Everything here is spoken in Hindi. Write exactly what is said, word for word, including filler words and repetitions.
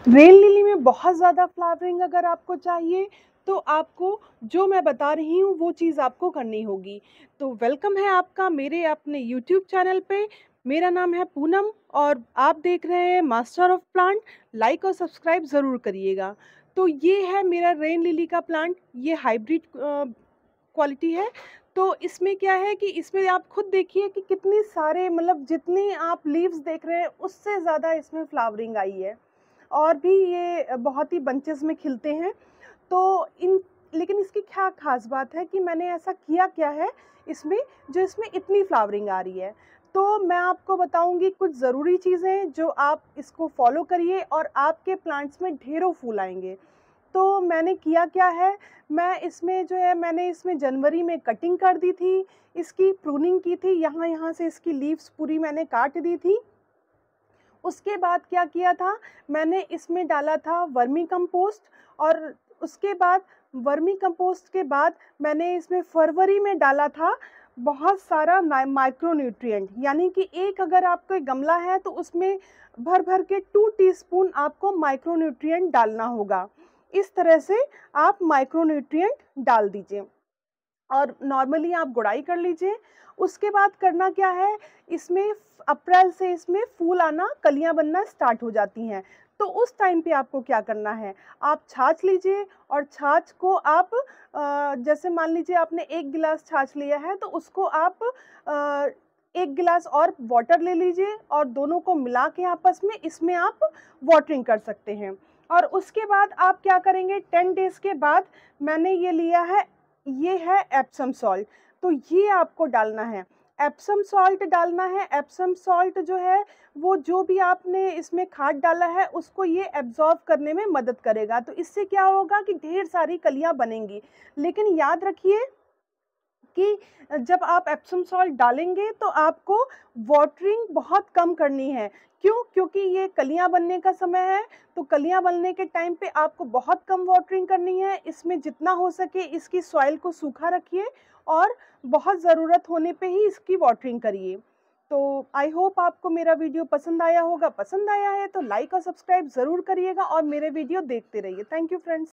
रेन लिली में बहुत ज़्यादा फ्लावरिंग अगर आपको चाहिए तो आपको जो मैं बता रही हूँ वो चीज़ आपको करनी होगी। तो वेलकम है आपका मेरे अपने यूट्यूब चैनल पे। मेरा नाम है पूनम और आप देख रहे हैं मास्टर ऑफ प्लांट। लाइक और सब्सक्राइब ज़रूर करिएगा। तो ये है मेरा रेन लिली का प्लांट। ये हाइब्रिड क्वालिटी है। तो इसमें क्या है कि इसमें आप खुद देखिए कि कितनी सारे मतलब जितनी आप लीव्स देख रहे हैं उससे ज़्यादा इसमें फ्लावरिंग आई है। और भी ये बहुत ही बंचेस में खिलते हैं। तो इन लेकिन इसकी क्या ख़ास बात है कि मैंने ऐसा किया क्या है इसमें, जो इसमें इतनी फ्लावरिंग आ रही है। तो मैं आपको बताऊंगी कुछ ज़रूरी चीज़ें जो आप इसको फॉलो करिए और आपके प्लांट्स में ढेरों फूल आएंगे। तो मैंने किया क्या है, मैं इसमें जो है मैंने इसमें जनवरी में कटिंग कर दी थी, इसकी प्रूनिंग की थी, यहाँ यहाँ से इसकी लीव्स पूरी मैंने काट दी थी। उसके बाद क्या किया था, मैंने इसमें डाला था वर्मी कंपोस्ट। और उसके बाद वर्मी कंपोस्ट के बाद मैंने इसमें फरवरी में डाला था बहुत सारा माइक्रो न्यूट्रिएंट। यानी कि एक अगर आपका गमला है तो उसमें भर भर के टू टीस्पून आपको माइक्रो न्यूट्रिएंट डालना होगा। इस तरह से आप माइक्रो न्यूट्रिएंट डाल दीजिए और नॉर्मली आप गुड़ाई कर लीजिए। उसके बाद करना क्या है, इसमें अप्रैल से इसमें फूल आना, कलियां बनना स्टार्ट हो जाती हैं। तो उस टाइम पे आपको क्या करना है, आप छाछ लीजिए और छाछ को आप अ, जैसे मान लीजिए आपने एक गिलास छाछ लिया है तो उसको आप अ, एक गिलास और वाटर ले लीजिए और दोनों को मिला के आपस में इसमें आप वाटरिंग कर सकते हैं। और उसके बाद आप क्या करेंगे, टेन डेज के बाद मैंने ये लिया है, ये है एप्सम सॉल्ट। तो ये आपको डालना है, एप्सम सॉल्ट डालना है। एप्सम सॉल्ट जो है वो जो भी आपने इसमें खाद डाला है उसको ये एब्जॉर्ब करने में मदद करेगा। तो इससे क्या होगा कि ढेर सारी कलियां बनेंगी। लेकिन याद रखिए कि जब आप एप्सम सॉल्ट डालेंगे तो आपको वाटरिंग बहुत कम करनी है। क्यों? क्योंकि ये कलियां बनने का समय है। तो कलियां बनने के टाइम पे आपको बहुत कम वाटरिंग करनी है। इसमें जितना हो सके इसकी सॉइल को सूखा रखिए और बहुत ज़रूरत होने पे ही इसकी वाटरिंग करिए। तो आई होप आपको मेरा वीडियो पसंद आया होगा। पसंद आया है तो लाइक और सब्सक्राइब ज़रूर करिएगा और मेरे वीडियो देखते रहिए। Thank you friends.